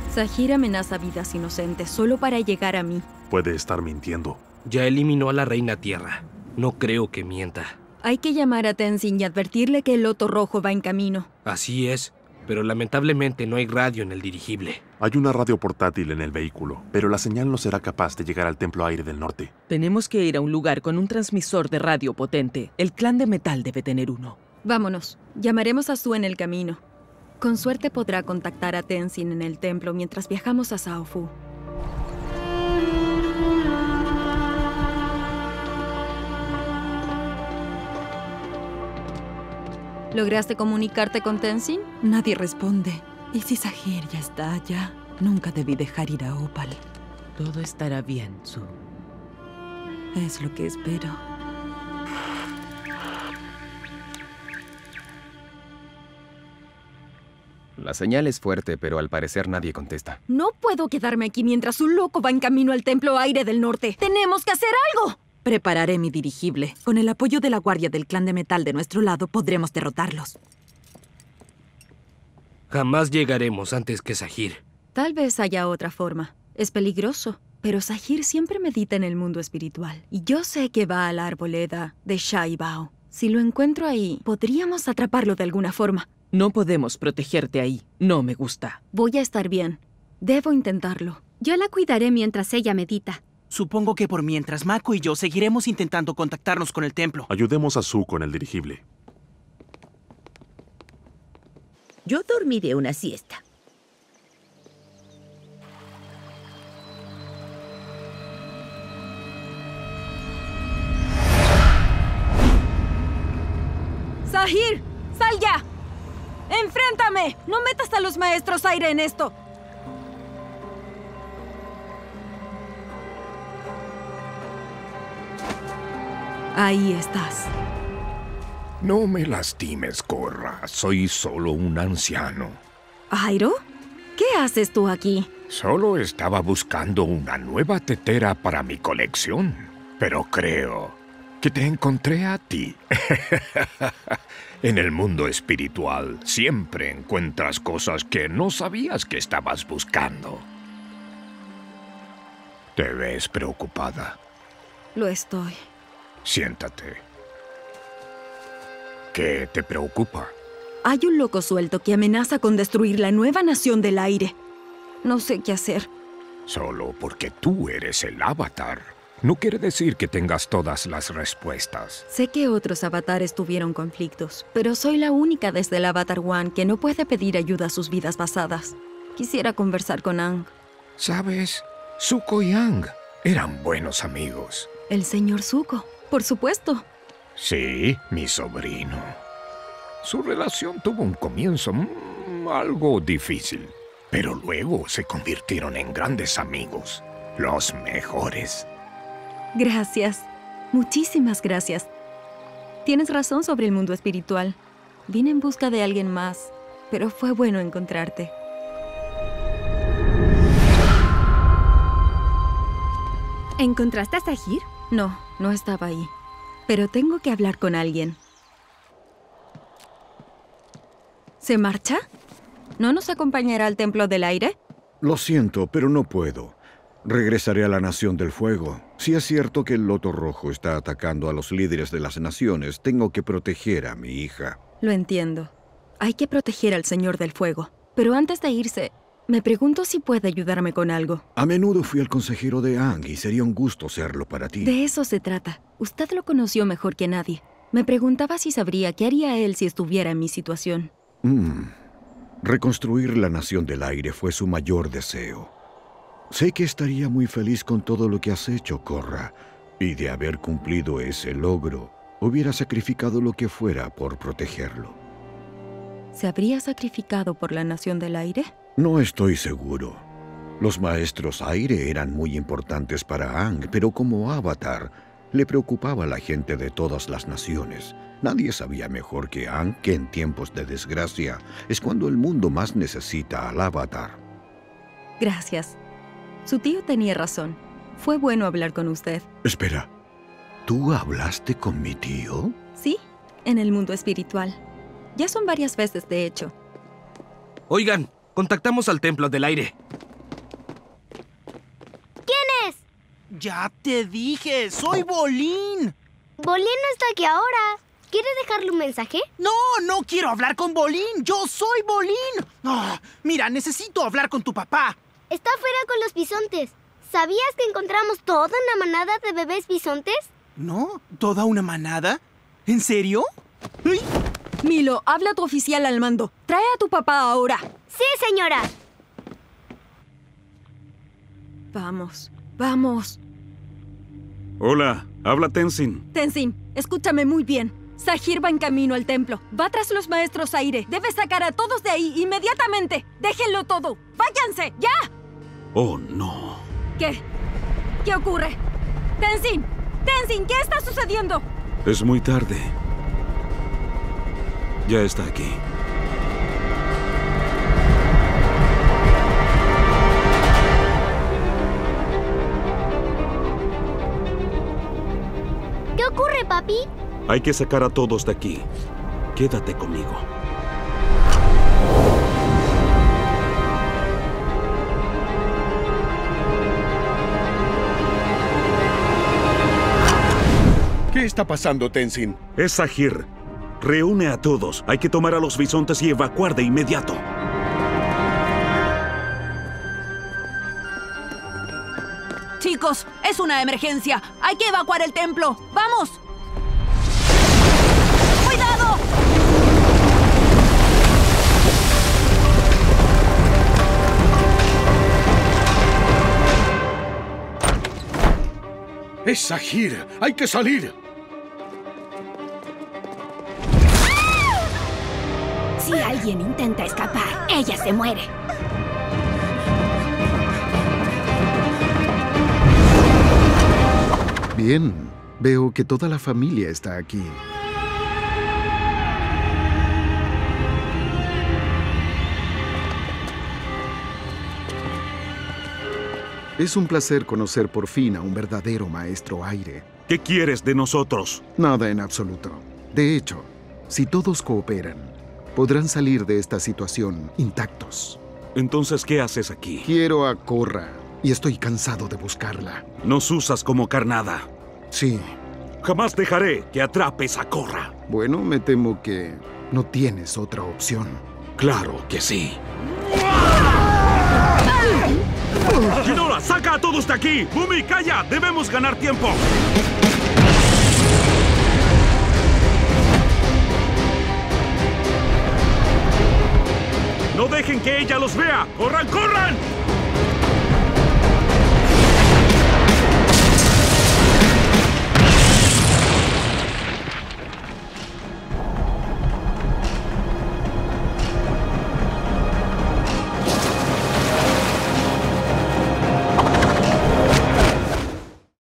Zahir amenaza vidas inocentes solo para llegar a mí. Puede estar mintiendo. Ya eliminó a la Reina Tierra. No creo que mienta. Hay que llamar a Tenzin y advertirle que el Loto Rojo va en camino. Así es, pero lamentablemente no hay radio en el dirigible. Hay una radio portátil en el vehículo, pero la señal no será capaz de llegar al Templo Aire del Norte. Tenemos que ir a un lugar con un transmisor de radio potente. El clan de metal debe tener uno. Vámonos. Llamaremos a Su en el camino. Con suerte podrá contactar a Tenzin en el templo mientras viajamos a Zaofu. ¿Lograste comunicarte con Tenzin? Nadie responde. ¿Y si Zahir ya está allá? Nunca debí dejar ir a Opal. Todo estará bien, Su. Es lo que espero. La señal es fuerte, pero al parecer nadie contesta. No puedo quedarme aquí mientras un loco va en camino al Templo Aire del Norte. ¡Tenemos que hacer algo! Prepararé mi dirigible. Con el apoyo de la guardia del clan de metal de nuestro lado, podremos derrotarlos. Jamás llegaremos antes que Zahir. Tal vez haya otra forma. Es peligroso, pero Zahir siempre medita en el mundo espiritual. Y yo sé que va a la arboleda de Shai Bao. Si lo encuentro ahí, podríamos atraparlo de alguna forma. No podemos protegerte ahí. No me gusta. Voy a estar bien. Debo intentarlo. Yo la cuidaré mientras ella medita. Supongo que por mientras, Mako y yo seguiremos intentando contactarnos con el templo. Ayudemos a Su con el dirigible. Yo dormiré una siesta. ¡Zahir! ¡Sal ya! ¡Enfréntame! ¡No metas a los maestros aire en esto! Ahí estás. No me lastimes, Korra. Soy solo un anciano. ¿Airo? ¿Qué haces tú aquí? Solo estaba buscando una nueva tetera para mi colección. Pero creo que te encontré a ti. En el mundo espiritual siempre encuentras cosas que no sabías que estabas buscando. Te ves preocupada. Lo estoy. Siéntate. ¿Qué te preocupa? Hay un loco suelto que amenaza con destruir la nueva nación del aire. No sé qué hacer. Solo porque tú eres el avatar, no quiere decir que tengas todas las respuestas. Sé que otros avatares tuvieron conflictos, pero soy la única desde el Avatar One que no puede pedir ayuda a sus vidas pasadas. Quisiera conversar con Aang. ¿Sabes? Zuko y Aang eran buenos amigos. El señor Zuko, por supuesto. Sí, mi sobrino. Su relación tuvo un comienzo algo difícil, pero luego se convirtieron en grandes amigos, los mejores. Gracias. Muchísimas gracias. Tienes razón sobre el mundo espiritual. Vine en busca de alguien más, pero fue bueno encontrarte. ¿Encontraste a Zahir? No, no estaba ahí. Pero tengo que hablar con alguien. ¿Se marcha? ¿No nos acompañará al Templo del Aire? Lo siento, pero no puedo. Regresaré a la Nación del Fuego. Si es cierto que el Loto Rojo está atacando a los líderes de las naciones, tengo que proteger a mi hija. Lo entiendo. Hay que proteger al Señor del Fuego. Pero antes de irse, me pregunto si puede ayudarme con algo. A menudo fui el consejero de Aang y sería un gusto serlo para ti. De eso se trata. Usted lo conoció mejor que nadie. Me preguntaba si sabría qué haría él si estuviera en mi situación. Reconstruir la Nación del Aire fue su mayor deseo. Sé que estaría muy feliz con todo lo que has hecho, Korra. Y de haber cumplido ese logro, hubiera sacrificado lo que fuera por protegerlo. ¿Se habría sacrificado por la Nación del Aire? No estoy seguro. Los maestros aire eran muy importantes para Aang, pero como avatar, le preocupaba a la gente de todas las naciones. Nadie sabía mejor que Aang que en tiempos de desgracia es cuando el mundo más necesita al avatar. Gracias. Su tío tenía razón. Fue bueno hablar con usted. Espera, ¿tú hablaste con mi tío? Sí, en el mundo espiritual. Ya son varias veces, de hecho. Oigan, contactamos al Templo del Aire. Ya te dije, soy Bolín. Bolín no está aquí ahora. ¿Quiere dejarle un mensaje? No, no quiero hablar con Bolín. Yo soy Bolín. Mira, necesito hablar con tu papá. Está afuera con los bisontes. ¿Sabías que encontramos toda una manada de bebés bisontes? ¿No? ¿Toda una manada? ¿En serio? ¡Ay! Milo, habla a tu oficial al mando. Trae a tu papá ahora. Sí, señora. Vamos, vamos. Hola, habla Tenzin. Tenzin, escúchame muy bien. Sahir va en camino al templo. Va tras los maestros aire. Debes sacar a todos de ahí inmediatamente. Déjenlo todo. ¡Váyanse! ¡Ya! Oh, no. ¿Qué? ¿Qué ocurre? Tenzin, Tenzin, ¿qué está sucediendo? Es muy tarde. Ya está aquí. ¿Qué ocurre, papi? Hay que sacar a todos de aquí. Quédate conmigo. ¿Qué está pasando, Tenzin? Es Sahir. Reúne a todos. Hay que tomar a los bisontes y evacuar de inmediato. Chicos, es una emergencia. Hay que evacuar el templo. ¡Vamos! ¡Cuidado! ¡Es Sahir! ¡Hay que salir! Si alguien intenta escapar, ella se muere. Bien, veo que toda la familia está aquí. Es un placer conocer por fin a un verdadero maestro aire. ¿Qué quieres de nosotros? Nada en absoluto. De hecho, si todos cooperan, podrán salir de esta situación intactos. Entonces, ¿qué haces aquí? Quiero a Korra y estoy cansado de buscarla. Nos usas como carnada. Sí. Jamás dejaré que atrapes a Korra. Bueno, me temo que no tienes otra opción. Claro que sí. ¡Ghidorah, saca a todos de aquí! ¡Bumi, calla! ¡Debemos ganar tiempo! ¡No dejen que ella los vea! ¡Corran, corran!